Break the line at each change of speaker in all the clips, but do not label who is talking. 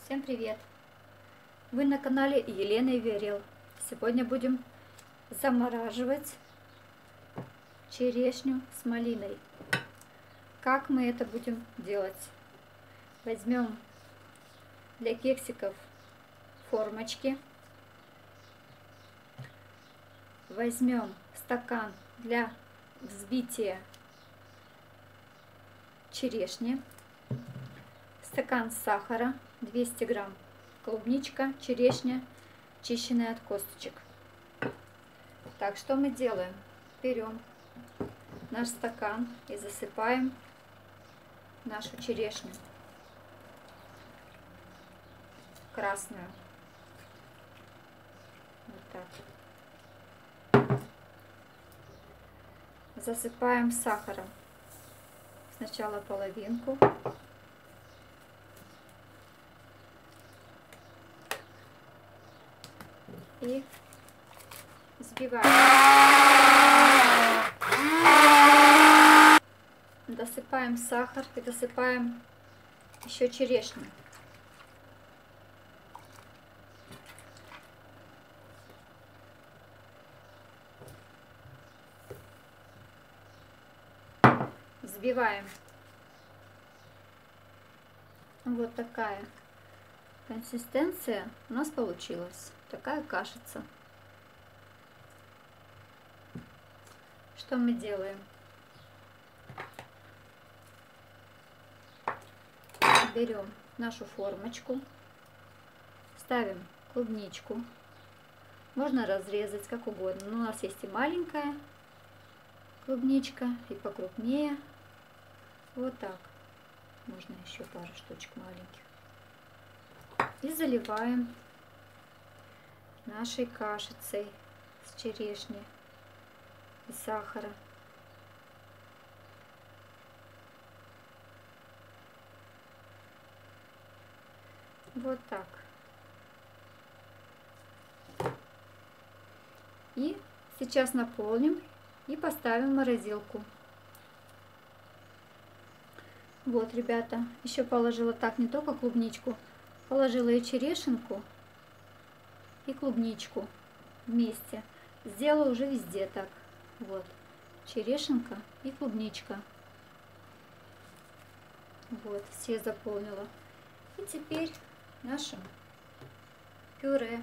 Всем привет! Вы на канале Елены Верил. Сегодня будем замораживать черешню с малиной. Как мы это будем делать? Возьмем для кексиков формочки. Возьмем стакан для взбития черешни. Стакан сахара 200 грамм. Клубничка, черешня, чищенная от косточек. Так, что мы делаем? Берем наш стакан и засыпаем нашу черешню красную. Вот так. Засыпаем сахаром. Сначала половинку. И взбиваем. Досыпаем сахар и досыпаем еще черешню. Взбиваем. Вот такая консистенция у нас получилась. Такая кашица. Что мы делаем? Берем нашу формочку, ставим клубничку. Можно разрезать как угодно. Но у нас есть и маленькая клубничка, и покрупнее. Вот так. Можно еще пару штучек маленьких. И заливаем нашей кашицей с черешни и сахара. Вот так. И сейчас наполним и поставим в морозилку. Вот, ребята, еще положила так не только клубничку, положила и черешенку, и клубничку вместе. Сделала уже везде так. Вот, черешенка и клубничка. Вот, все заполнила. И теперь наше пюре.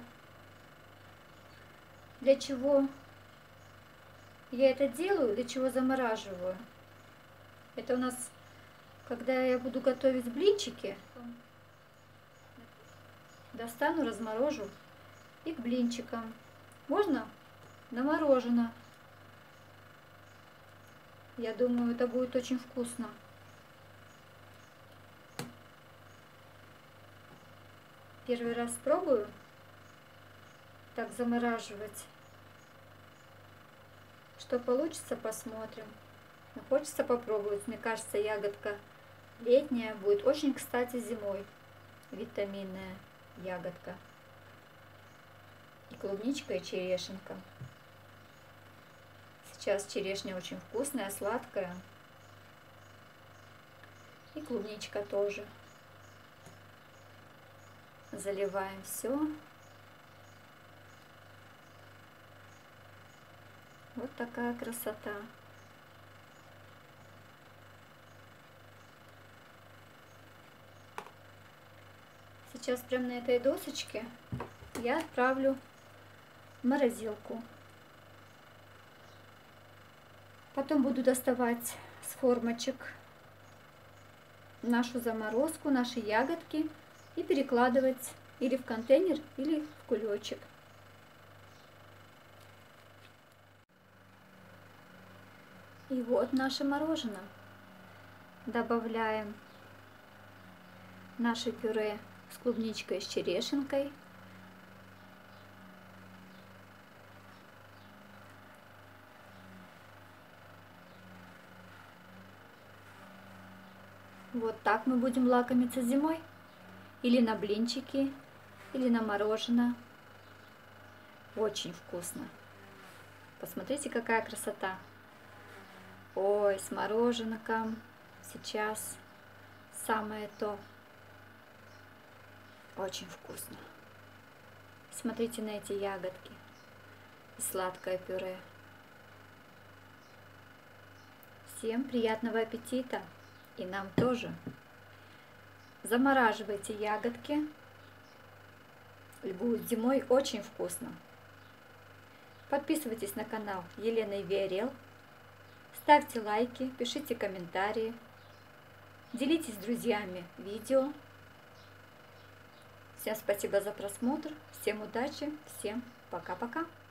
Для чего я это делаю, для чего замораживаю? Это у нас, когда я буду готовить блинчики, достану, разморожу и к блинчикам. Можно на мороженое. Я думаю, это будет очень вкусно. Первый раз пробую так замораживать. Что получится, посмотрим. Но хочется попробовать. Мне кажется, ягодка летняя будет очень, кстати, зимой. Витаминная ягодка. И клубничка, и черешенка. Сейчас черешня очень вкусная, сладкая. И клубничка тоже. Заливаем все. Вот такая красота. Сейчас прямо на этой досочке я отправлю в морозилку. Потом буду доставать с формочек нашу заморозку, наши ягодки и перекладывать или в контейнер, или в кулечек. И вот наше мороженое. Добавляем наше пюре с клубничкой и с черешенкой. Вот так мы будем лакомиться зимой. Или на блинчики, или на мороженое. Очень вкусно. Посмотрите, какая красота. Ой, с мороженком сейчас самое то. Очень вкусно. Смотрите на эти ягодки и сладкое пюре. Всем приятного аппетита! И нам тоже. Замораживайте ягодки. Будет зимой очень вкусно. Подписывайтесь на канал Елены Виорел. Ставьте лайки, пишите комментарии. Делитесь с друзьями видео. Всем спасибо за просмотр. Всем удачи. Всем пока-пока.